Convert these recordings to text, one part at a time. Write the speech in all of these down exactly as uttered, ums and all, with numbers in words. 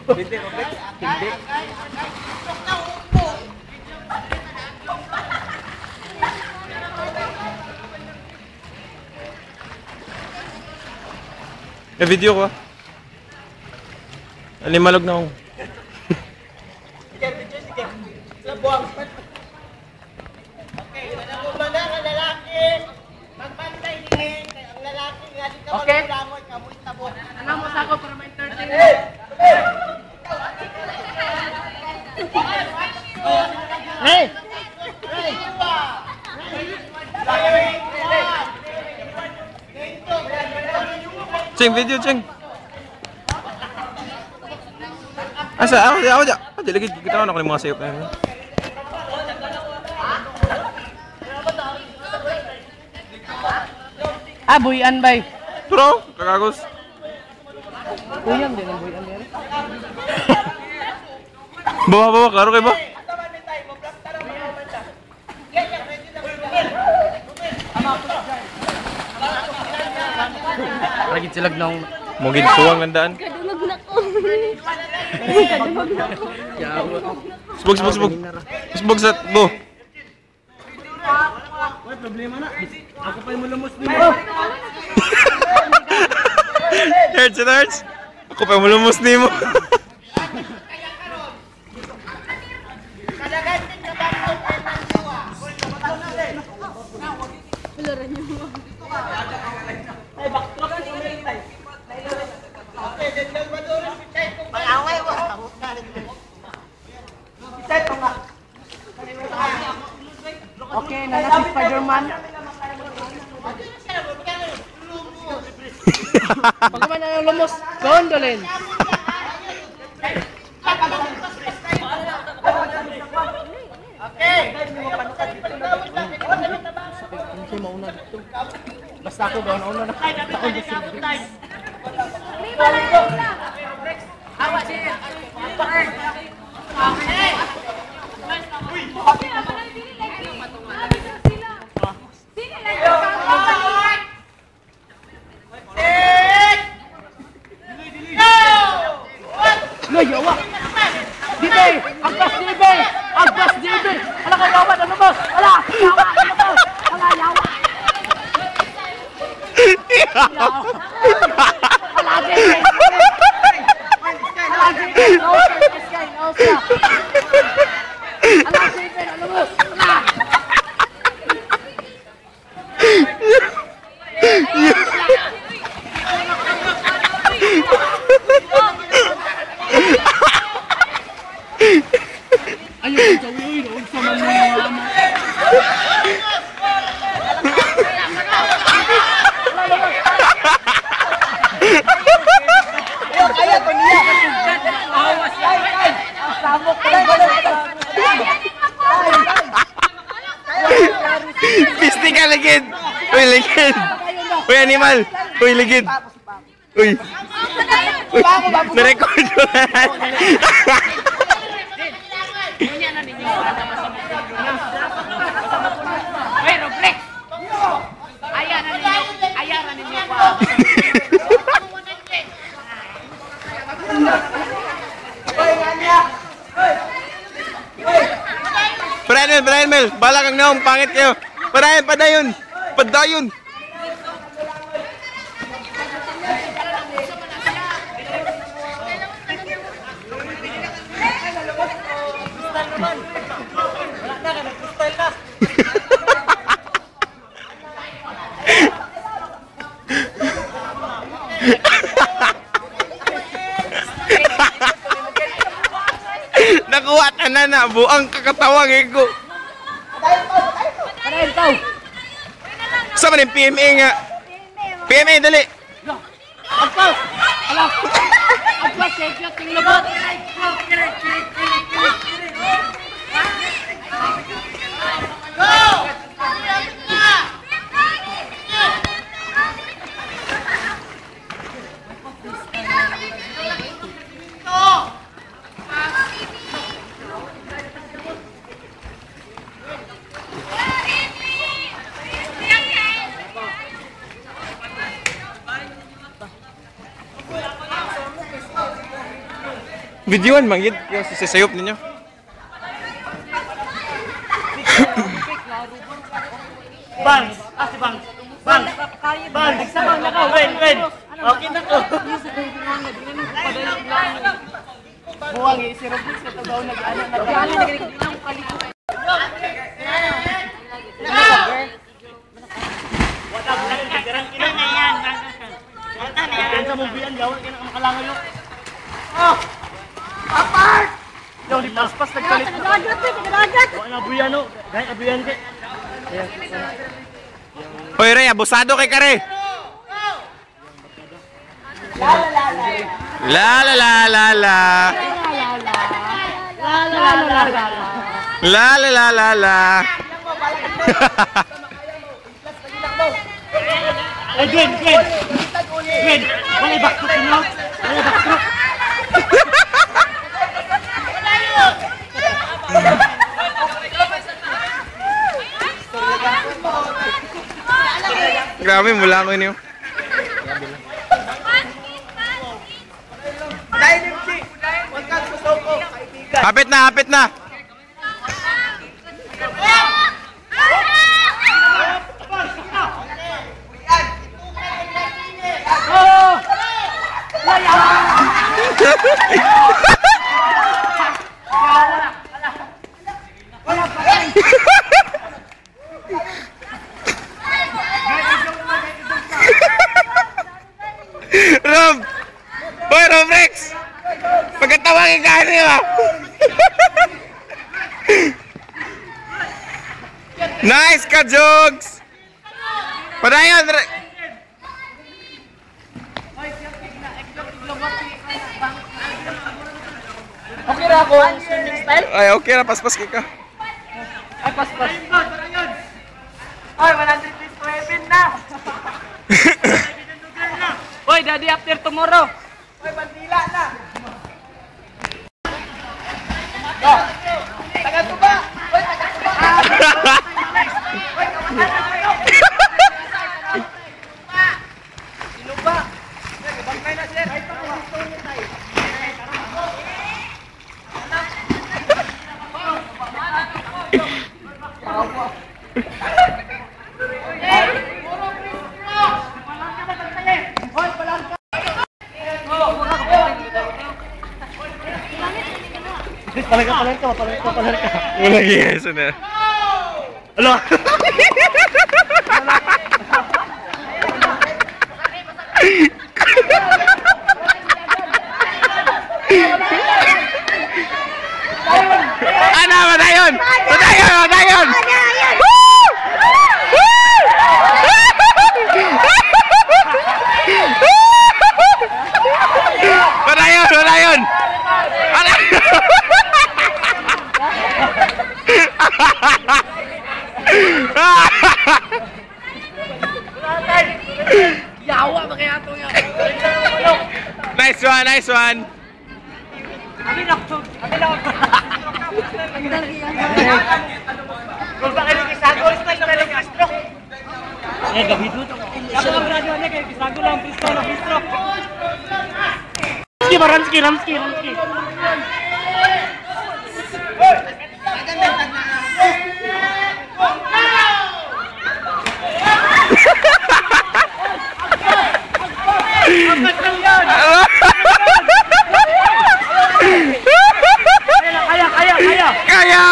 Hindi, Robert. Hindi. Eh, video ko. Alimalog na ako. Sige, video, sige. Labuang. Okay, alam mo ba na ang lalaki? Magbantay din. Ang lalaki nga di ka magkulangon, kamoy tabot. Alam mo sa ako para ma-entertain. Hey! Hey! Ceng, video, Ceng. Asa, ako, ako, ako. Hindi lagi, kita ko na mga sayop na yun. Ah, buyan bay. Pero, kakagos. Buyan din ang buyan yan. Bawa, bawa, klaro kayo ba? Lagi silag nang Mungkin suwang landaan. Kadulog na ko. Kadulog na ko. Sbog, sbog, sbog. Sbog sa bo. May problema na. Ako pa yung mulumos nimo. Hearts and hearts. Ako pa mulumos nimo. Pularan niyo mo. Ay, backtrack ka sa mga tay. Okay, then lang maduro si Chay kung pangaway mo. Si Chay pa nga. Okay, nana si Spider-Man. Pagkaman na ng lumos, gondolin. Okay. Hindi mauna dito. Basta ako ba nauna na. Ako na silbi. Awa siya. No, yawa. Dibe, agpas dibe. Agpas dibe. Ala ka yawa ano ba? Ala, yawa ano ba? Ala yawa. Ala dibe. Ala dibe. No, this guy knows. Ala dibe, ano mo? Ala. Ayo kita uy uy sama mga ama. Ayo kaya ko niya. Awas ay ay. Samok ko lang. Pisti ka ligid. Uy, ligid. Uy, animal. Uy, ligid. Uy. Uy, na-record ko na. Hey, Roblex! Ayan na ninyo. Ayan na ninyo pa. Brian Mel, Brian Mel. Bala kang naong, pangit kayo. Brian, padayon. Padayon. Wala na ka, nag-style na. Nakuha ka na na. Buang kakatawang ego. Padayon tao. Sama rin P M A nga. P M A, dali. Agpas! Ala! Agpas, kaya tingin labot. Go! Videoan manggid yung sisayop ninyo. Bang! Ah, si Bang! Bang! Bang! Bang! Nakaw! Win! Win! Okay na ko! Buwang eh, si Robin sa tagaw nag-ano nag-ano nag-ano kaliko. Wala ba lang nagdarang ina na yan. Wala na yan. Sa mobilan gawon kay nakalangaw yo. Oh! Apart! Yo, di paspas nagkalit. Nagdagat, nagdagat. Wala buyan no. Dai abuyan kay. Hoy, Ray, abusado kay Kare. La la la la. La la la la la. La la la la. La la la la la. Ay, Gwen, Gwen. Gwen, wala backtrop niyo. Wala backtrop. Grabe, mula ko niyo. Hapit na, hapit na. Rob! Hoy, Robrex! Pagkatawagin ka niyo ah! Nice ka, Jogs! Padayon! Okay ra ako ang swimming style? Ay, okay na, paspas ka ka. Ay, paspas. Ay, one hundred twenty na! Hoy, daddy after tomorrow! Hoy, bandila na! Go! Taga-tuba! Hoy, taga-tuba! Hoy, kawasan na kayo! Sino ba? Bangkay na, sir! Ay, gusto niyo tayo! Palang ka, palang ka, palang ka, palang ka. Wala yes na. Alo. Ano, madayon! Madayon, madayon! Madayon, madayon! Yawa ba kaya ito nga? Nice one, nice one! Abi na ko. Abi na ko. Kung ba kayo kisagol, style na lang yung stroke. Eh, gabi dito. Ako ang radio niya kay kisagol lang, pisto na pisto. Ramski ba, Ramski, Ramski, Ramski. Kaya, kaya, kaya. Kaya!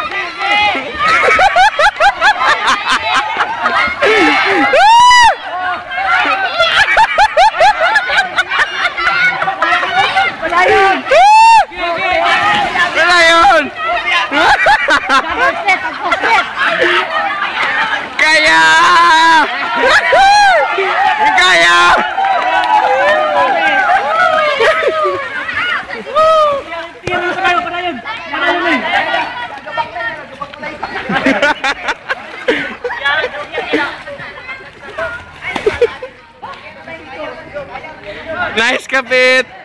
Palayon! Palayon! Kaya! Kaya! Tira sa kayo, palayon! Palayon eh! Nice kapit!